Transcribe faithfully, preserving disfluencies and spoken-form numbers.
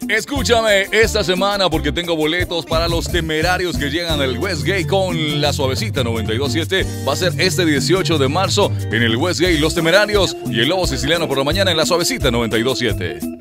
Escúchame esta semana porque tengo boletos para los temerarios que llegan al Westgate con la Suavecita noventa y dos punto siete. Va a ser este dieciocho de marzo en el Westgate, los temerarios y el Lobo Siciliano por la mañana en la Suavecita noventa y dos punto siete.